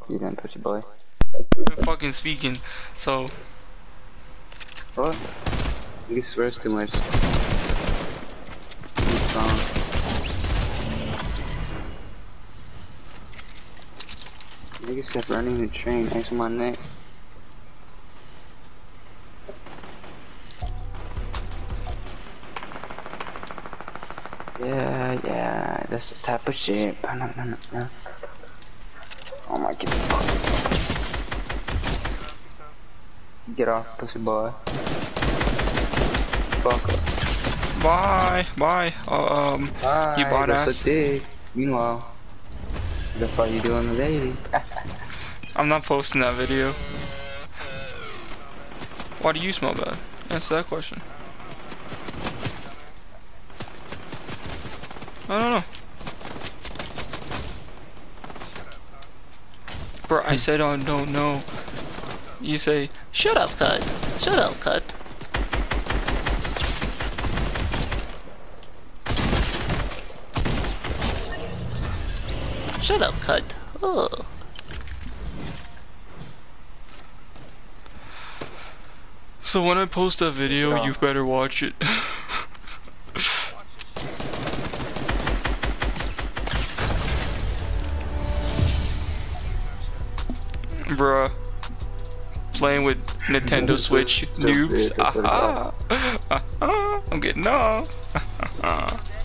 You done, pussy boy. I'm fucking speaking, so. What? You swears too much. This song. Nigga says running the train next to my neck. Yeah, that's the type of shit. Oh my, get the fuck. Get off, pussy boy. Fuck up. Bye. Bye, You bought that's ass. a dick. Meanwhile, that's all you do on the lady. I'm not posting that video. Why do you smell bad? Answer that question. I don't know. Bro, I said I don't know. You say, shut up, cut. Shut up, cut. Shut up, cut. Oh. So when I post that video, you better watch it. Bruh. Playing with Nintendo Switch noobs. I'm getting off.